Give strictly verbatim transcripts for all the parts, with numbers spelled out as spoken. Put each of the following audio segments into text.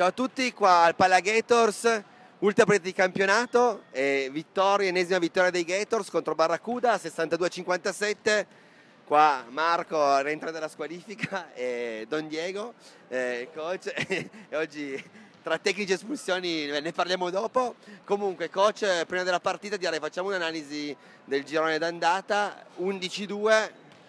Ciao a tutti, qua al Pala Gators, ultima partita di campionato, e vittoria, ennesima vittoria dei Gators contro Barracuda, sessantadue a cinquantasette. Qua Marco rientra dalla squalifica e Don Diego, eh, coach, e oggi tra tecnici e espulsioni ne parliamo dopo. Comunque coach, prima della partita direi facciamo un'analisi del girone d'andata, undici due,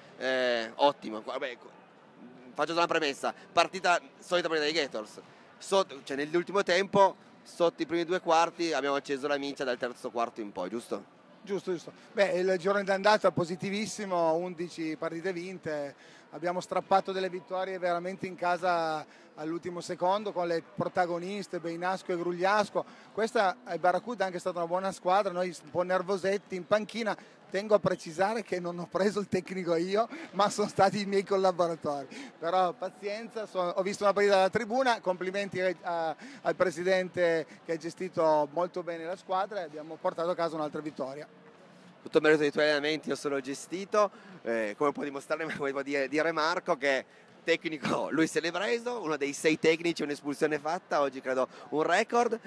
eh, ottimo. Vabbè, faccio una premessa, partita, solita partita dei Gators. Sotto, cioè nell'ultimo tempo, sotto i primi due quarti, abbiamo acceso la miccia dal terzo quarto in poi, giusto? Giusto, giusto. Beh, il giorno d'andata è positivissimo, undici partite vinte, abbiamo strappato delle vittorie veramente in casa all'ultimo secondo con le protagoniste Beinasco e Grugliasco. Questa è Barracuda, è anche stata una buona squadra, noi un po' nervosetti in panchina. Tengo a precisare che non ho preso il tecnico io, ma sono stati i miei collaboratori. Però pazienza, sono, ho visto una partita dalla tribuna, complimenti a, a, al presidente che ha gestito molto bene la squadra e abbiamo portato a casa un'altra vittoria. Tutto merito dei tuoi allenamenti, io sono gestito, eh, come può dimostrare, come può dire, dire Marco che tecnico lui se l'è preso, uno dei sei tecnici, un'espulsione fatta, oggi credo un record.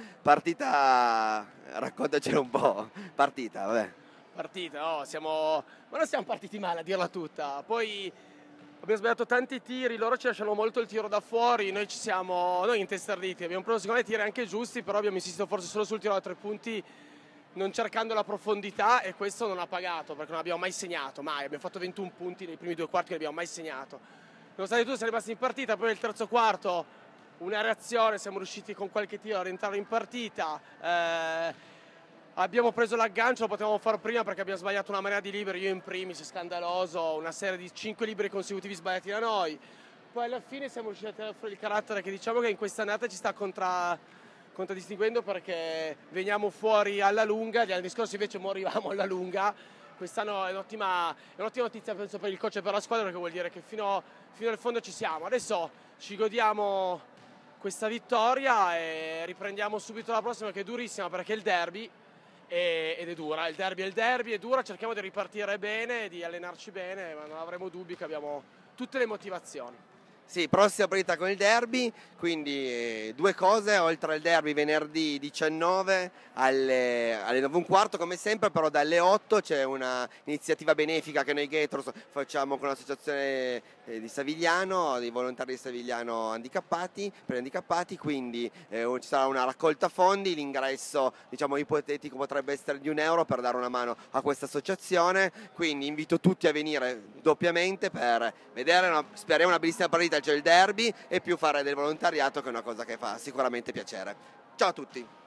Partita, raccontacelo un po', partita, vabbè. Partita, oh, siamo... ma non siamo partiti male a dirla tutta, poi abbiamo sbagliato tanti tiri, loro ci lasciano molto il tiro da fuori, noi ci siamo, noi intestarditi, abbiamo preso secondo me tiri anche giusti, però abbiamo insistito forse solo sul tiro da tre punti, non cercando la profondità, e questo non ha pagato perché non abbiamo mai segnato, mai, abbiamo fatto ventuno punti nei primi due quarti, non abbiamo mai segnato. Nonostante tutto siamo rimasti in partita, poi nel terzo quarto una reazione, siamo riusciti con qualche tiro a rientrare in partita. Eh, Abbiamo preso l'aggancio, lo potevamo fare prima perché abbiamo sbagliato una marea di liberi, io in primis, scandaloso, una serie di cinque liberi consecutivi sbagliati da noi. Poi alla fine siamo riusciti a tirare fuori il carattere che diciamo che in questa annata ci sta contra, contraddistinguendo, perché veniamo fuori alla lunga, gli anni scorsi invece morivamo alla lunga. Quest'anno è un'ottima, è un'ottima notizia penso per il coach e per la squadra, perché vuol dire che fino, fino al fondo ci siamo. Adesso ci godiamo questa vittoria e riprendiamo subito la prossima, che è durissima perché è il derby. Ed è dura, il derby è il derby, è dura, cerchiamo di ripartire bene, di allenarci bene, ma non avremo dubbi che abbiamo tutte le motivazioni. Sì, prossima partita con il derby, quindi eh, due cose, oltre al derby venerdì diciannove alle, alle nove e un quarto come sempre, però dalle otto c'è una iniziativa benefica che noi Gators facciamo con l'associazione eh, di Savigliano, dei volontari di Savigliano handicappati, per handicappati, quindi eh, ci sarà una raccolta fondi, l'ingresso diciamo ipotetico potrebbe essere di un euro per dare una mano a questa associazione, quindi invito tutti a venire doppiamente per vedere, una, speriamo una bellissima partita, c'è il derby, e più fare del volontariato, che è una cosa che fa sicuramente piacere. Ciao a tutti!